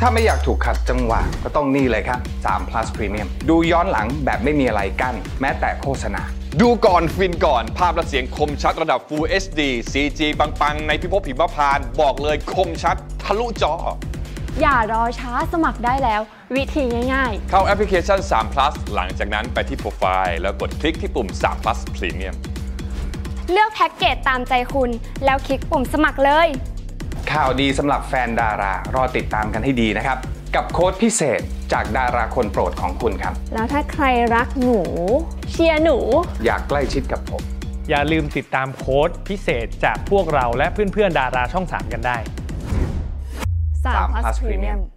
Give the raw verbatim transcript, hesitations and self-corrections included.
ถ้าไม่อยากถูกขัดจังหวะก็ต้องนี่เลยครับสาม plus Premium ดูย้อนหลังแบบไม่มีอะไรกั้นแม้แต่โฆษณาดูก่อนฟินก่อนภาพและเสียงคมชัดระดับ Full เอช ดี ซี จี ปังๆในพิภพหิมพานต์บอกเลยคมชัดทะลุจออย่ารอช้าสมัครได้แล้ววิธีง่ายๆเข้าแอปพลิเคชันสาม plus หลังจากนั้นไปที่โปรไฟล์แล้วกดคลิกที่ปุ่มสาม plus Premium เลือกแพ็กเกจตามใจคุณแล้วคลิกปุ่มสมัครเลยข่าวดีสำหรับแฟนดารารอติดตามกันให้ดีนะครับกับโค้ดพิเศษจากดาราคนโปรดของคุณครับแล้วถ้าใครรักหนูเชียร์หนูอยากใกล้ชิดกับผมอย่าลืมติดตามโค้ดพิเศษจากพวกเราและเพื่อนๆดาราช่องสามกันได้สาม plus Premium